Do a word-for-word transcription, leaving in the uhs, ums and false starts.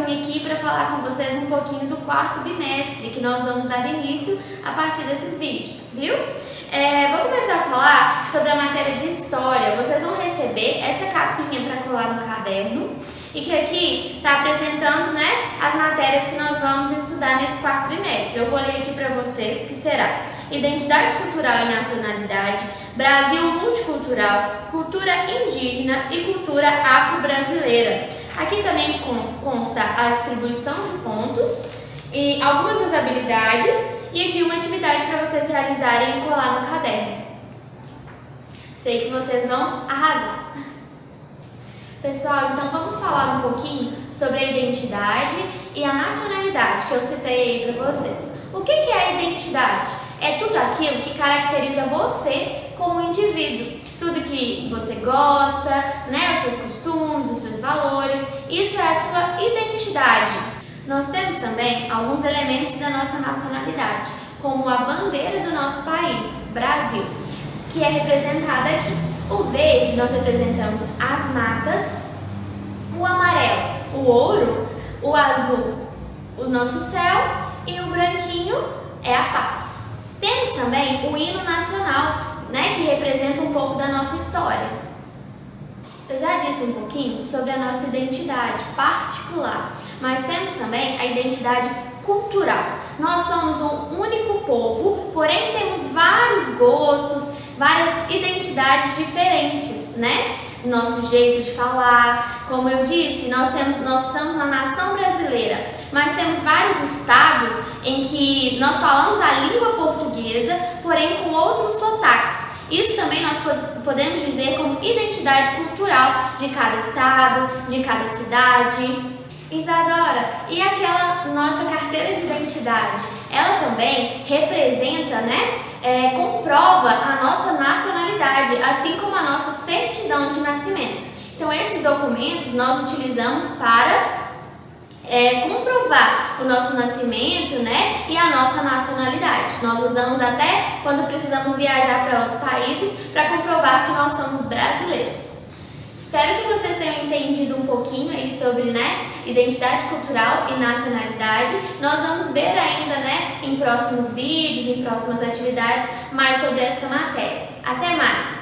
vim aqui para falar com vocês um pouquinho do quarto bimestre, que nós vamos dar início a partir desses vídeos, viu? É, vou começar a falar sobre a matéria de História. Vocês vão receber essa capinha para colar no caderno e que aqui está apresentando, né, as matérias que nós vamos estudar nesse quarto bimestre. Eu vou ler aqui para vocês, que será Identidade Cultural e Nacionalidade, Brasil Multicultural, Cultura Indígena e Cultura Afro-Brasileira. Aqui também consta a distribuição de pontos e algumas das habilidades e aqui uma atividade para vocês realizarem e colar no caderno. Sei que vocês vão arrasar. Pessoal, então vamos falar um pouquinho sobre a identidade e a nacionalidade que eu citei aí para vocês. O que é a identidade? É tudo aquilo que caracteriza você como indivíduo. Tudo que você gosta, né, os seus costumes, os seus valores, isso é a sua identidade. Nós temos também alguns elementos da nossa nacionalidade, como a bandeira do nosso país, Brasil, que é representada aqui. O verde nós representamos as matas, o amarelo, o ouro, o azul, o nosso céu e o branquinho é a paz. Temos também o hino nacional, né, que representa um pouco da nossa história. Eu já disse um pouquinho sobre a nossa identidade particular, mas temos também a identidade cultural. Nós somos um único povo, porém temos vários gostos, várias identidades diferentes, né? Nosso jeito de falar, como eu disse, nós, temos, nós estamos na nação brasileira, mas temos vários estados em que nós falamos a língua portuguesa, porém com outros sotaques. Isso também nós podemos dizer como identidade cultural de cada estado, de cada cidade. Isadora, e aquela nossa carteira de identidade? Ela também representa, né, é, comprova a nossa nacionalidade, assim como a nossa certidão de nascimento. Então, esses documentos nós utilizamos para é, comprovar o nosso nascimento, né, e a nossa nacionalidade. Nós usamos até quando precisamos viajar para outros países para comprovar que nós somos brasileiros. Espero que vocês tenham entendido um pouquinho aí sobre, né, identidade cultural e nacionalidade. Nós vamos ver ainda, né, em próximos vídeos, em próximas atividades, mais sobre essa matéria. Até mais!